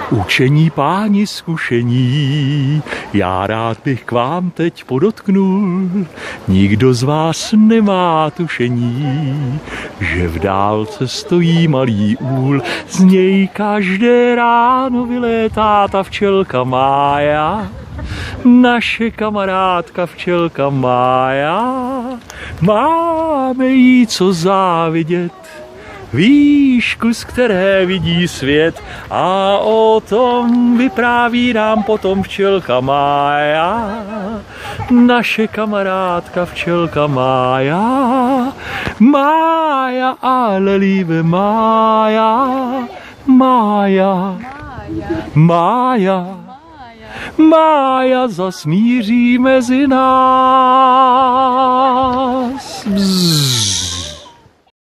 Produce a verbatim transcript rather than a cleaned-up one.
Učení páni zkušení, já rád bych k vám teď podotknul, nikdo z vás nemá tušení, že v dálce stojí malý úl, z něj každé ráno vylétá ta včelka Mája, naše kamarádka včelka Mája, máme jí co závidět, výšku, z které vidí svět, a o tom vypráví nám potom včelka Mája, naše kamarádka včelka Mája, Mája, ale liebe Mája, Mája, Mája, Mája zasmíří mezi nás. Bzz.